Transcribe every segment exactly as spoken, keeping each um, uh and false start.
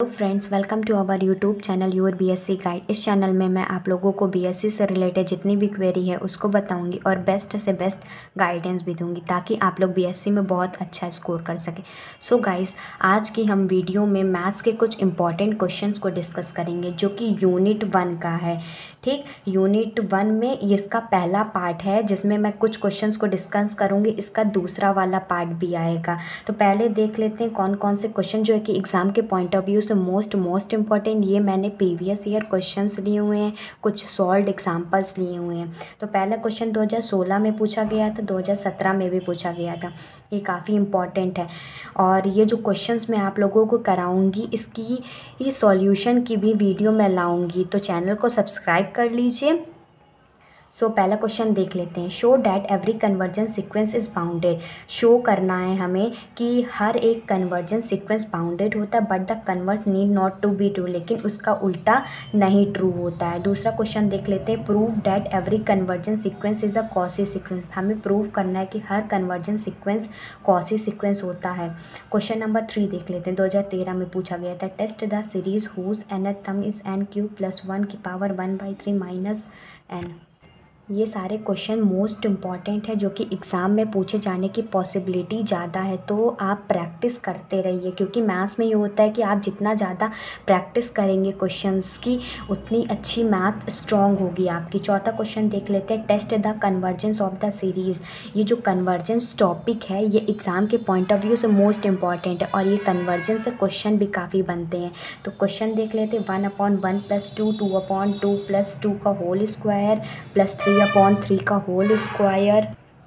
Friends, welcome to our YouTube channel your BSc guide. इस channel में मैं आप लोगों को बीएससी से रिलेटेड जितनी भी क्वेरी है उसको बताऊंगी और बेस्ट से बेस्ट गाइडेंस भी दूंगी ताकि आप लोग बीएससी में बहुत अच्छा स्कोर कर सकें। सो गाइस, आज की हम वीडियो में मैथ्स के कुछ इंपॉर्टेंट क्वेश्चंस को डिस्कस करेंगे जो कि यूनिट वन का है। ठीक, यूनिट वन में इसका पहला पार्ट है जिसमें मैं कुछ क्वेश्चंस को डिस्कस करूँगी। इसका दूसरा वाला पार्ट भी आएगा। तो पहले देख लेते हैं कौन कौन से क्वेश्चन जो है कि एग्ज़ाम के पॉइंट ऑफ व्यू से मोस्ट मोस्ट इम्पॉर्टेंट। ये मैंने प्रीवियस ईयर क्वेश्चंस लिए हुए हैं, कुछ सॉल्व्ड एग्जांपल्स लिए हुए हैं। तो पहला क्वेश्चन दो हज़ार सोलह में पूछा गया था, दो हज़ार सत्रह में भी पूछा गया था। ये काफ़ी इम्पॉर्टेंट है और ये जो क्वेश्चंस मैं आप लोगों को कराऊंगी इसकी ये सॉल्यूशन की भी वीडियो मैं लाऊंगी, तो चैनल को सब्सक्राइब कर लीजिए। सो so, पहला क्वेश्चन देख लेते हैं। Show that every convergence sequence is bounded. Show करना है हमें कि हर एक कन्वर्जेंस सीक्वेंस बाउंडेड होता है but the converse need not to be true, लेकिन उसका उल्टा नहीं ट्रू होता है। दूसरा क्वेश्चन देख लेते हैं। Prove that every convergence sequence is a Cauchy sequence. हमें प्रूव करना है कि हर कन्वर्जेंस सीक्वेंस कॉसी सीक्वेंस होता है। क्वेश्चन नंबर थ्री देख लेते हैं। दो हज़ार तेरह में पूछा गया था। Test the series whose nth term is n cube plus one की power one by three minus n. ये सारे क्वेश्चन मोस्ट इम्पॉर्टेंट है जो कि एग्ज़ाम में पूछे जाने की पॉसिबिलिटी ज़्यादा है, तो आप प्रैक्टिस करते रहिए क्योंकि मैथ्स में ये होता है कि आप जितना ज़्यादा प्रैक्टिस करेंगे क्वेश्चंस की उतनी अच्छी मैथ स्ट्रॉन्ग होगी आपकी। चौथा क्वेश्चन देख लेते हैं। Test the convergence of the series. ये जो कन्वर्जेंस टॉपिक है ये एग्ज़ाम के पॉइंट ऑफ व्यू से मोस्ट इम्पॉर्टेंट है और ये कन्वर्जेंस से क्वेश्चन भी काफ़ी बनते हैं। तो क्वेश्चन देख लेते हैं। One upon one plus two, two upon two plus two का whole square plus three upon three का होल स्क्वायर।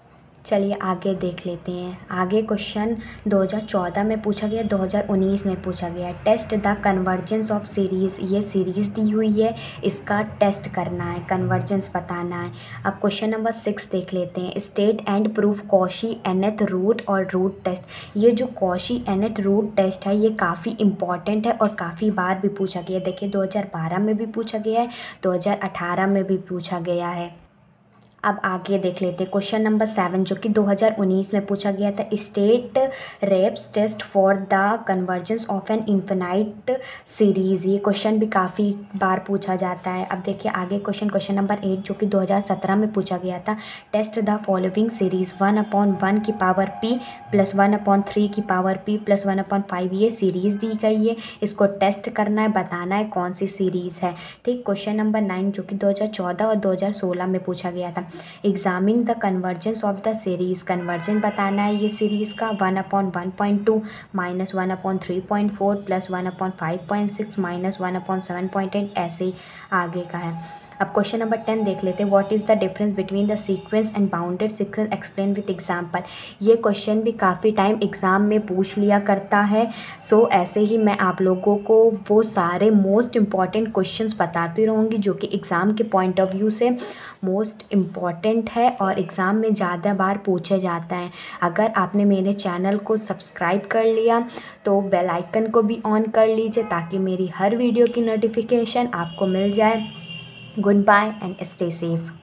चलिए आगे देख लेते हैं। आगे क्वेश्चन दो हज़ार चौदह में पूछा गया, दो हज़ार उन्नीस में पूछा गया। Test the convergence of series. ये सीरीज़ दी हुई है, इसका टेस्ट करना है, कन्वर्जेंस बताना है। अब क्वेश्चन नंबर सिक्स देख लेते हैं। State and proof Cauchy nth root और रूट टेस्ट। ये जो कॉशी एनथ रूट टेस्ट है ये काफ़ी इंपॉर्टेंट है और काफ़ी बार भी पूछा गया है। देखिए दो हज़ार बारह में भी पूछा गया है, दो हज़ार अठारह में भी पूछा गया है। अब आगे देख लेते हैं क्वेश्चन नंबर सेवन जो कि दो हज़ार उन्नीस में पूछा गया था। State Raabe's test for the convergence of an infinite series. ये क्वेश्चन भी काफ़ी बार पूछा जाता है। अब देखिए आगे क्वेश्चन क्वेश्चन नंबर एट जो कि दो हज़ार सत्रह में पूछा गया था। Test the following series. One upon one की power p plus one upon three की power p plus one upon five. ये सीरीज़ दी गई है, इसको टेस्ट करना है, बताना है कौन सी सीरीज़ है। ठीक, क्वेश्चन नंबर नाइन जो कि दो हज़ार चौदह और दो हज़ार सोलह में पूछा गया था। Examining the convergence of the series. Convergence बताना है ये सीरीज़ का। One upon one point two minus one upon three point four plus one upon five point six minus one upon seven point eight, ऐसे ही आगे का है। अब क्वेश्चन नंबर टेन देख लेते हैं। What is the difference between the sequence and bounded sequence, explain with example. ये क्वेश्चन भी काफ़ी टाइम एग्ज़ाम में पूछ लिया करता है। सो so, ऐसे ही मैं आप लोगों को वो सारे मोस्ट इम्पॉर्टेंट क्वेश्चंस बताती रहूँगी जो कि एग्ज़ाम के पॉइंट ऑफ व्यू से मोस्ट इम्पॉर्टेंट है और एग्ज़ाम में ज़्यादा बार पूछे जाता है। अगर आपने मेरे चैनल को सब्सक्राइब कर लिया तो बेल आइकन को भी ऑन कर लीजिए ताकि मेरी हर वीडियो की नोटिफिकेशन आपको मिल जाए। Goodbye and stay safe.